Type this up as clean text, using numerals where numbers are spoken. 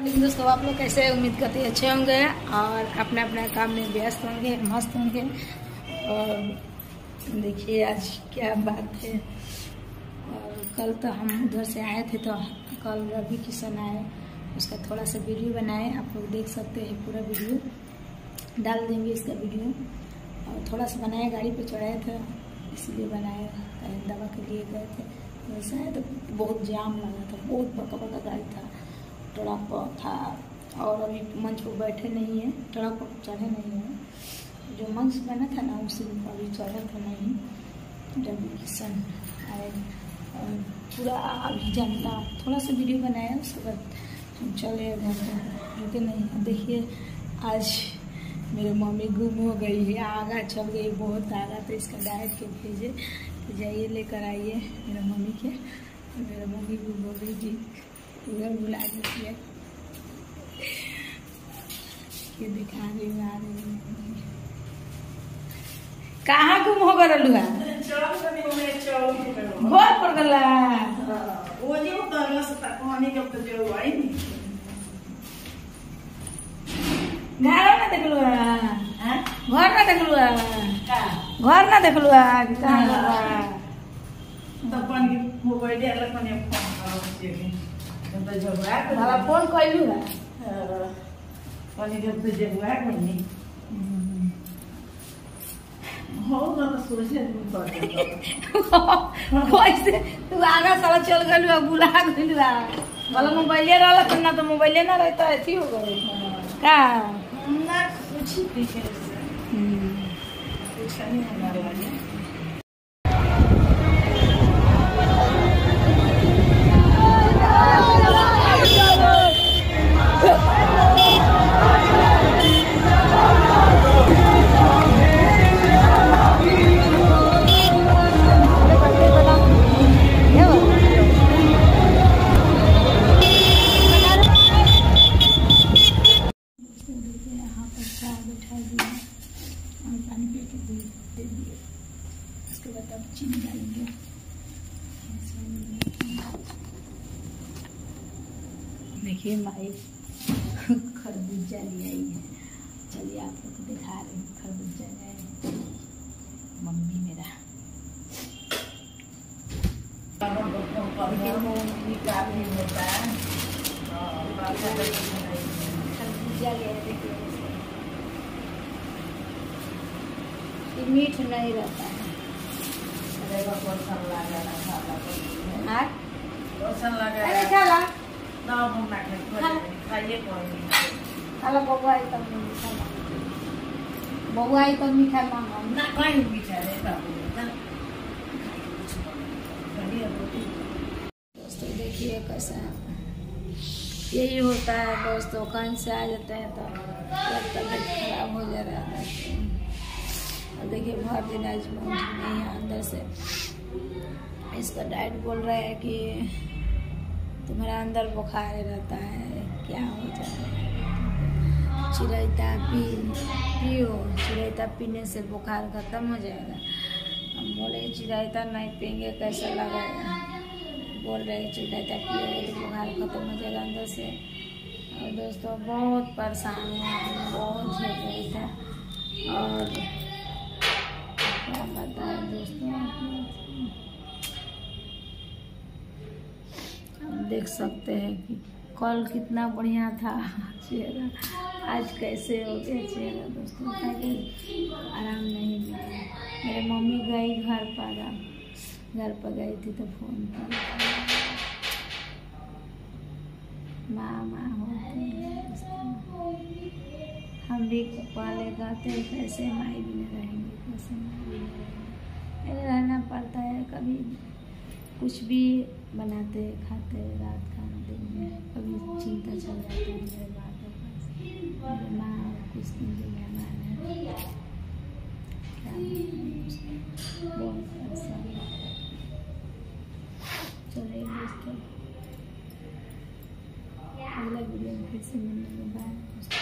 लेकिन दोस्तों आप लोग कैसे उम्मीद करते हैं अच्छे होंगे और अपने अपने काम में व्यस्त होंगे, मस्त होंगे। और देखिए आज क्या बात है। और कल तो हम उधर से आए थे तो कल रवि किशन आए, उसका थोड़ा सा वीडियो बनाए, आप लोग देख सकते हैं। पूरा वीडियो डाल देंगे इसका वीडियो। और थोड़ा सा बनाया, गाड़ी पे चढ़ाए थे इसलिए बनाया, दवा के लिए गए थे। वैसे है तो बहुत जाम लगा था, बहुत बड़ा बड़ा गाड़ी था, ट्रक था। और अभी मंच पर बैठे नहीं है, ट्रक पर चढ़े नहीं है। जो मंच बना था ना उसी में अभी चढ़ा था नहीं। रवि किशन आए और पूरा अभी जनता थोड़ा सा वीडियो बनाया, उसके बाद हम चले घर पर, रुके नहीं। देखिए आज मेरी मम्मी गुम हो गई है, आगा चल गई, बहुत आगा। तो इसका डाइट के भेजे तो जाइए लेकर आइए मेरा मम्मी के। मेरा मम्मी गुम हो गई जी, उधर बुला देती है कि दिखा रही आ रही। कहाँ गुम हो गया लुआ? घर पर गला वो जो करला से तक पानी कब तो जो आई नहीं घर ना देखलू है, घर ना देखलू है, घर ना देखलू है कि कहाँ गला? तब पानी मोबाइल अलग पानी फोन तो जो है बाबा फोन कइलू है पानी जब तो जो है नहीं हो ना तो सोचे कैसे तू आगा साला चल गइलू, बुला गइलू वाला मोबाइले रहला त ना, तो मोबाइले ना रहता ऐसी हो गई का ना कुछ भी कैसे कुछ नहीं हमारे वाले। देखिए माई खरबूजा ले आई है, चलिए आप लोग को दिखा रही हूँ। खरबूजा है मम्मी मेरा, खरबूजा ले देखिए, मीठ नहीं रहता है। बउआ तो मीठा मांगा दोस्तों। देखिए कैसा यही होता है दोस्तों, कहीं से आ जाते हैं तो तबियत खराब हो जा रहा है। और देखिए भर दिन आज नहीं है अंदर से। इसका डाइट बोल रहा है कि तुम्हारा अंदर बुखार रहता है, क्या हो जाए। चिरायता पियो, चिरायता पीने से बुखार खत्म हो जाएगा। हम बोले चिरायता नहीं पियेंगे कैसा लगेगा, बोल रहे चिरायता पियोगे तो बुखार खत्म हो जाएगा अंदर से। और दोस्तों बहुत परेशान है, बहुत झेल रही था। और क्या बताएं दोस्तों, देख सकते हैं कि कल कितना बढ़िया था चेहरा, आज कैसे हो गया चेहरा दोस्तों। आराम नहीं मिला। मेरे मम्मी गई घर पर गई थी तो फोन किया, माँ होते हम भी पहले कहते कैसे माई भी नहीं रहेंगे, कैसे माई भी नहीं रहेंगे। रहना पड़ता है, कभी कुछ भी बनाते खाते रात खाना दिन में, कभी चिंता चल जाती है मेरे माँ के पास। मेरे माँ कुछ दिन के मेहमान है, क्या बहुत परेशान। चलिए दोस्तों अगला वीडियो में फिर से मिलने के बाद